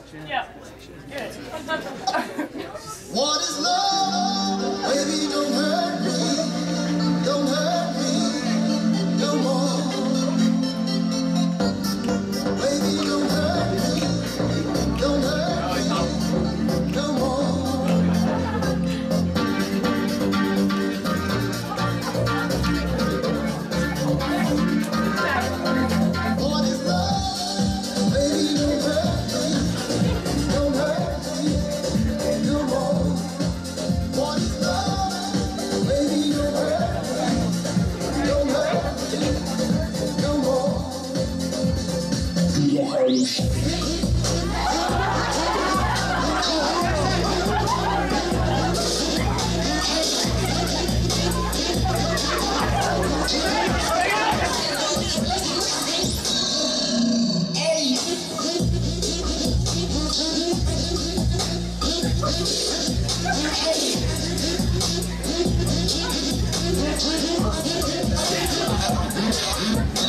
Yeah. Good. What is love? Baby, don't hurt me. Don't hurt me no more. Baby, don't hurt me. Don't hurt me no more. What is love? Baby, don't hurt me. Don't hurt me no more. What is love? Baby, don't hurt me. Don't hurt me no more. Hey.